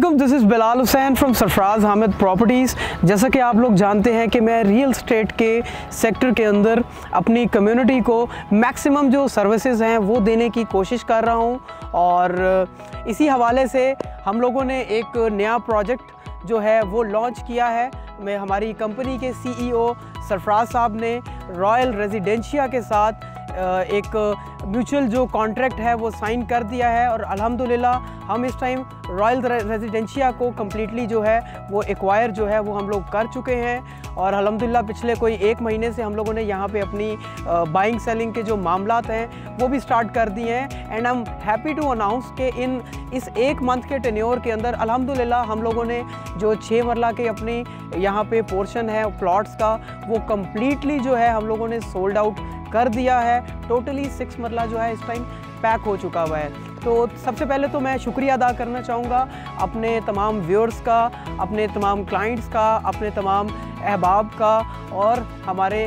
वालेकुम, this is Bilal Hussain from Sarfaraz Hamid properties. जैसा कि आप लोग जानते हैं कि मैं रियल एस्टेट के सेक्टर के अंदर अपनी कम्युनिटी को मैक्सिमम जो सर्विसेज हैं वो देने की कोशिश कर रहा हूं, और इसी हवाले से हम लोगों ने एक नया प्रोजेक्ट जो है वो लॉन्च किया है। मैं हमारी कंपनी के CEO सरफराज साहब ने रॉयल रेजिडेंशिया के साथ एक म्यूचुअल जो कॉन्ट्रैक्ट है वो साइन कर दिया है, और अल्हम्दुलिल्लाह हम इस टाइम रॉयल रेजिडेंशिया को कम्प्लीटली जो है वो एक्वायर जो है वो हम लोग कर चुके हैं। और अल्हम्दुलिल्लाह पिछले कोई 1 महीने से हम लोगों ने यहाँ पे अपनी बाइंग सेलिंग के जो मामलात हैं वो भी स्टार्ट कर दिए हैं। And I am happy to announce कि इस 1 मंथ के टेन्योर के अंदर अल्हम्दुलिल्लाह हम लोगों ने जो 6 मरला के अपनी यहाँ पे पोर्शन है प्लॉट्स का वो कम्प्लीटली जो है हम लोगों ने सोल्ड आउट कर दिया है। टोटली 6 मरला जो है इस टाइम पैक हो चुका हुआ है। तो सबसे पहले तो मैं शुक्रिया अदा करना चाहूँगा अपने तमाम व्यूअर्स का, अपने तमाम क्लाइंट्स का, अपने तमाम अहबाब का, और हमारे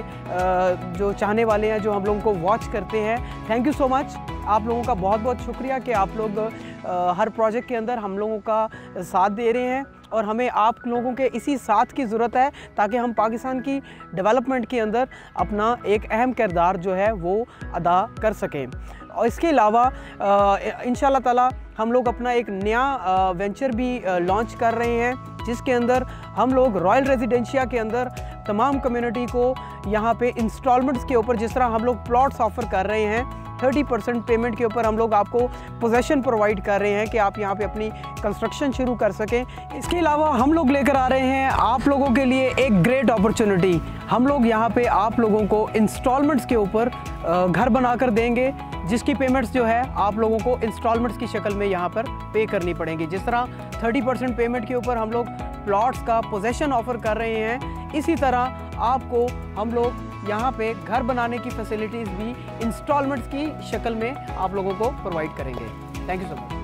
जो चाहने वाले हैं जो हम लोगों को वॉच करते हैं। थैंक यू सो मच, आप लोगों का बहुत बहुत शुक्रिया कि आप लोग हर प्रोजेक्ट के अंदर हम लोगों का साथ दे रहे हैं, और हमें आप लोगों के इसी साथ की ज़रूरत है ताकि हम पाकिस्तान की डेवलपमेंट के अंदर अपना एक अहम किरदार जो है वो अदा कर सकें। और इसके अलावा इंशाल्लाह ताला हम लोग अपना एक नया वेंचर भी लॉन्च कर रहे हैं, जिसके अंदर हम लोग रॉयल रेजिडेंशिया के अंदर तमाम कम्युनिटी को यहाँ पे इंस्टॉलमेंट्स के ऊपर, जिस तरह हम लोग प्लॉट्स ऑफ़र कर रहे हैं 30% पेमेंट के ऊपर हम लोग आपको पोजेशन प्रोवाइड कर रहे हैं कि आप यहाँ पे अपनी कंस्ट्रक्शन शुरू कर सकें। इसके अलावा हम लोग लेकर आ रहे हैं आप लोगों के लिए एक ग्रेट अपॉर्चुनिटी। हम लोग यहाँ पे आप लोगों को इंस्टॉलमेंट्स के ऊपर घर बनाकर देंगे, जिसकी पेमेंट्स जो है आप लोगों को इंस्टॉलमेंट्स की शक्ल में यहाँ पर पे करनी पड़ेंगी। जिस तरह 30% पेमेंट के ऊपर हम लोग प्लॉट्स का पोजेशन ऑफ़र कर रहे हैं, इसी तरह आपको हम लोग यहाँ पे घर बनाने की फैसिलिटीज़ भी इंस्टॉलमेंट्स की शक्ल में आप लोगों को प्रोवाइड करेंगे। Thank you so much.